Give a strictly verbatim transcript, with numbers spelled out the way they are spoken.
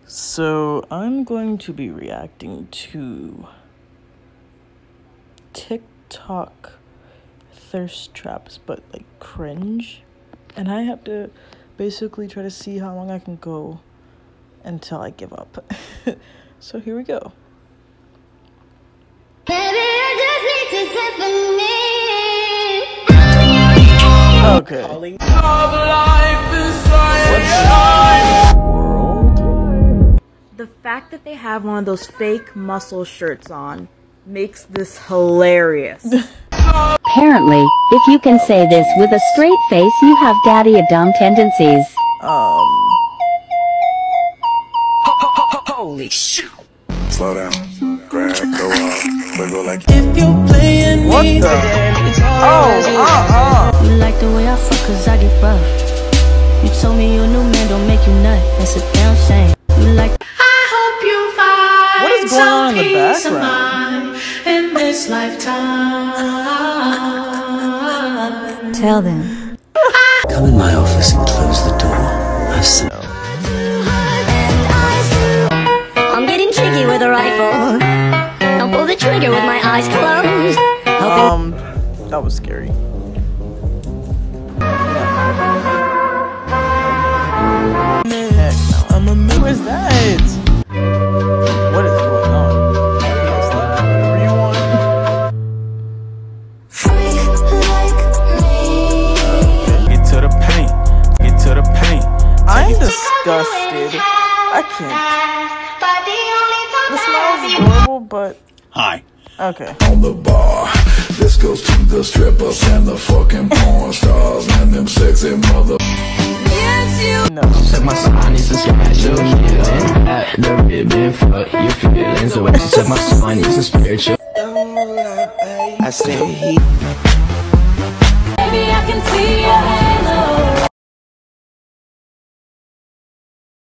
So I'm going to be reacting to TikTok thirst traps, but like cringe, and I have to basically try to see how long I can go until I give up. So here we go. Okay. The fact that they have one of those fake muscle shirts on makes this hilarious. Apparently, if you can say this with a straight face, you have daddy-a-dumb tendencies. Um. Holy shit. Slow down. Crack, go up. Wiggle like if you're playing what me, the? Oh, uh, uh. You like the way I fuck cause I get rough. You told me your new man don't make you nut. That's a damn shame. You like I hope you find what is going on in the peace of background? mind in this lifetime. Tell them. come in my office and close the door. I've seen I'm getting cheeky with a rifle. Don't pull the trigger with my eyes closed. Um, that was scary. Heck no. Who is that? What is going on? Whatever you want. Get to the paint. Get to the paint. I'm disgusted. I can't. The smell is adorable, but Hi. okay. on the bar. This goes to the strippers and the fucking porn stars and them sexy mother. No. Suck my spine, it's a scratch, your healing. At the ribbon, fuck your feelings. The way she suck my spine, it's a spiritual. I say he Baby, I can see ya.